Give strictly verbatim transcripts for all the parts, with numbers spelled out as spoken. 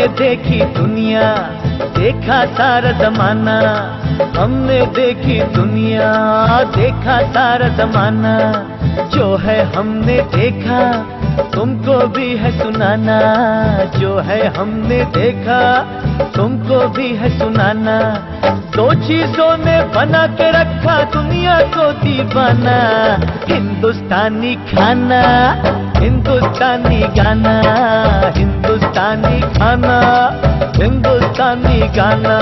हमने देखी दुनिया, देखा सारा जमाना। हमने देखी दुनिया, देखा सारा जमाना। जो है हमने देखा, तुमको भी है सुनाना। जो है हमने देखा, तुमको भी है सुनाना। दो चीजों ने बना के रखा दुनिया को दीवाना। हिंदुस्तानी खाना, हिंदुस्तानी गाना। हिंदुस्तानी खाना, हिंदुस्तानी गाना।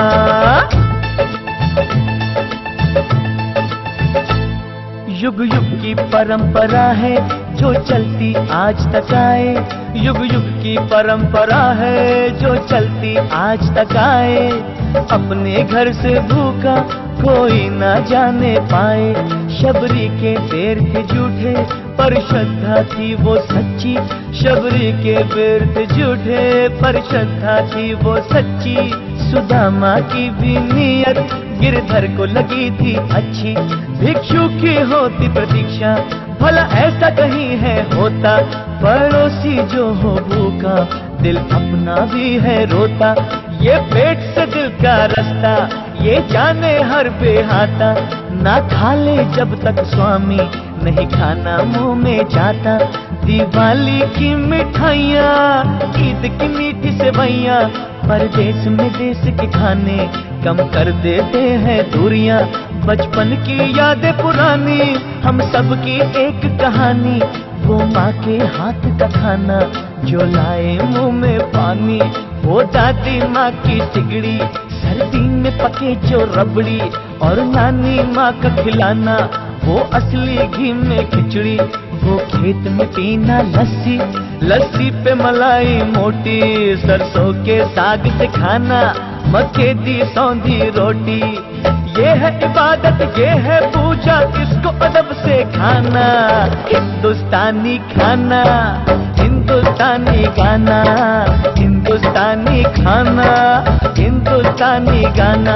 युग युग की परंपरा है जो चलती आज तक आए। युग युग की परंपरा है जो चलती आज तक आए। अपने घर से भूखा कोई ना जाने पाए। शबरी के पैर थे झूठे पर श्रद्धा थी वो सच्ची। शबरी के पैर थे झूठे पर श्रद्धा थी वो सच्ची। सुदामा की भी नीयत गिरधर को लगी थी अच्छी। भिक्षु की होती प्रतीक्षा, भला ऐसा कहीं है होता। पड़ोसी जो हो भूखा, दिल अपना भी है रोता। ये पेट से दिल का रास्ता, ये जाने हर बेहाता। ना खा ले जब तक स्वामी, नहीं खाना मुंह में जाता। दिवाली की मिठाइयाँ, ईद की मीठी सेवइयाँ, परदेश में देश के खाने कम कर देते हैं दूरियां। बचपन की यादें पुरानी, हम सब की एक कहानी। वो माँ के हाथ का खाना जो लाए मुंह में पानी। वो दादी माँ की सिगड़ी, सर्दी में पके जो रबड़ी। और नानी माँ का खिलाना, वो असली घी में खिचड़ी। वो खेत में पीना लस्सी, लस्सी पे मलाई मोटी। सरसों के साग से खाना, मक्के दी सौंधी रोटी। ये है इबादत, ये है पूजा, इसको अदब से खाना। हिंदुस्तानी खाना, हिंदुस्तानी गाना। हिंदुस्तानी खाना, हिंदुस्तानी गाना।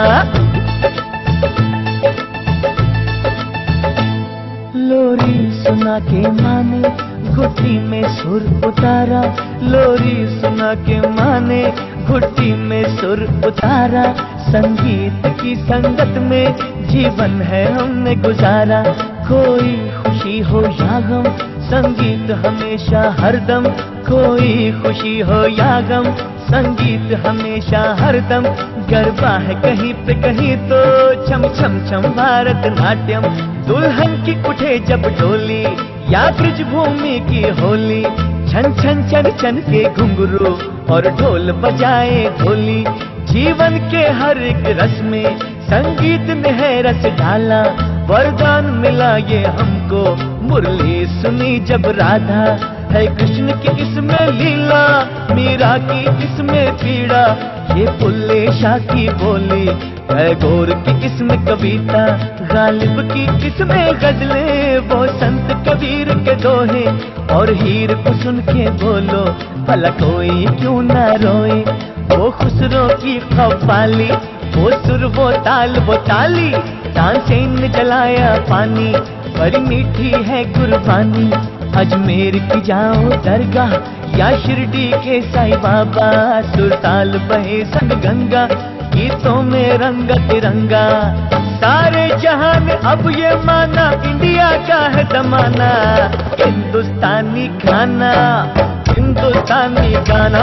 लोरी सुना के माने, घुट्टी में सुर उतारा। लोरी सुना के माने, घुट्टी में सुर उतारा। संगीत की संगत में जीवन है हमने गुजारा। कोई खुशी हो या गम, संगीत हमेशा हरदम। कोई खुशी हो या गम, संगीत हमेशा हरदम। गरबा है कहीं पे कहीं तो छम छम छम भारत नाट्यम। दुल्हन की उठे जब डोली, या ब्रिज भूमि की होली। छन छन चन चन के घुंघरू और ढोल बजाए ढोली। जीवन के हर एक रस में संगीत ने है रस डाला। वरदान मिला ये हमको, मुरली सुनी जब राधा। है कृष्ण की इसमें लीला, मीरा की इसमें पीड़ा। ये बुल्ले शाह की बोली, टैगोर की इसमें कविता। गालिब की इसमें गजलें, वो संत कबीर के दोहे। और हीर को सुन के बोलो, भला कोई क्यों ना रोए। वो खुसरो की कव्वाली, वो सुर वो ताल वो ताली। तानसेन ने जलाया पानी, बड़ी मीठी है कुर्बानी। अजमेर की जाओ दरगाह, या शिरडी के साईं बाबा। सुरताल बहे संग गंगा, गीतों में रंग तिरंगा। सारे जहां में अब ये माना, इंडिया का है जमाना। हिंदुस्तानी खाना, हिंदुस्तानी गाना।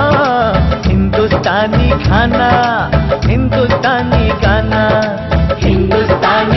हिंदुस्तानी खाना, हिंदुस्तानी गाना। हिंदुस्तानी